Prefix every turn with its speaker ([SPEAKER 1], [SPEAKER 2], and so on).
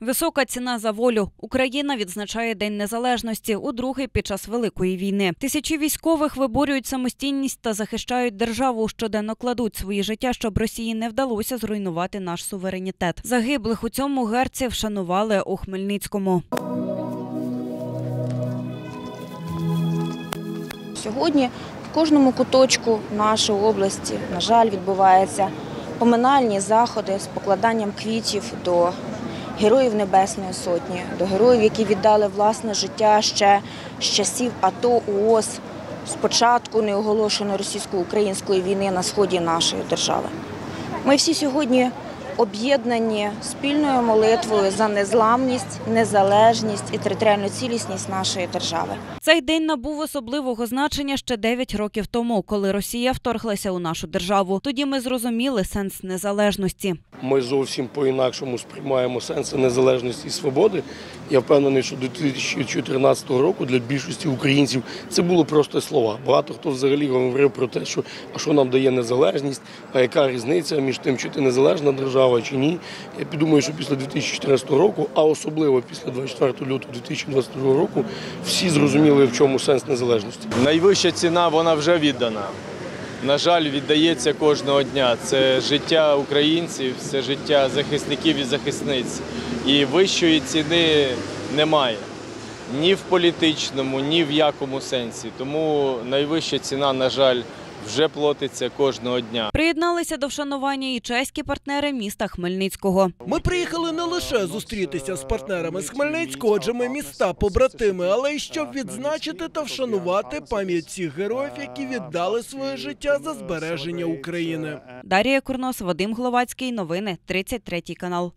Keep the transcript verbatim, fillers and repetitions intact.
[SPEAKER 1] Висока ціна за волю. Україна відзначає День Незалежності, у другий під час Великої війни. Тисячі військових виборюють самостійність та захищають державу, щоденно кладуть свої життя, щоб Росії не вдалося зруйнувати наш суверенітет. Загиблих у цьому герці вшанували у Хмельницькому.
[SPEAKER 2] Сьогодні в кожному куточку нашої області, на жаль, відбуваються поминальні заходи з покладанням квітів до Героїв Небесної Сотні, до героїв, які віддали власне життя ще з часів АТО, УОС, з початку неоголошеної російсько-української війни на сході нашої держави. Ми всі сьогодні об'єднані спільною молитвою за незламність, незалежність і територіальну цілісність нашої держави.
[SPEAKER 1] Цей день набув особливого значення ще дев'ять років тому, коли Росія вторглася у нашу державу. Тоді ми зрозуміли сенс незалежності.
[SPEAKER 3] Ми зовсім по-інакшому сприймаємо сенс незалежності і свободи. Я впевнений, що до дві тисячі чотирнадцятого року для більшості українців це було просто слова. Багато хто взагалі говорив про те, що а що нам дає незалежність, а яка різниця між тим, чи ти незалежна держава, чи ні. Я підумаю, що після дві тисячі чотирнадцятого року, а особливо після двадцять четвертого лютого дві тисячі двадцять другого року, всі зрозуміли, в чому сенс незалежності.
[SPEAKER 4] Найвища ціна, вона вже віддана. На жаль, віддається кожного дня. Це життя українців, це життя захисників і захисниць. І вищої ціни немає. Ні в політичному, ні в якому сенсі. Тому найвища ціна, на жаль, вже платиться кожного дня.
[SPEAKER 1] Приєдналися до вшанування і чеські партнери міста Хмельницького.
[SPEAKER 5] Ми приїхали не лише зустрітися з партнерами з Хмельницького, адже ми міста-побратими, але й щоб відзначити та вшанувати пам'ять цих героїв, які віддали своє життя за збереження України.
[SPEAKER 1] Дарія Курнос, Вадим Гловацький. Новини тридцять третій канал.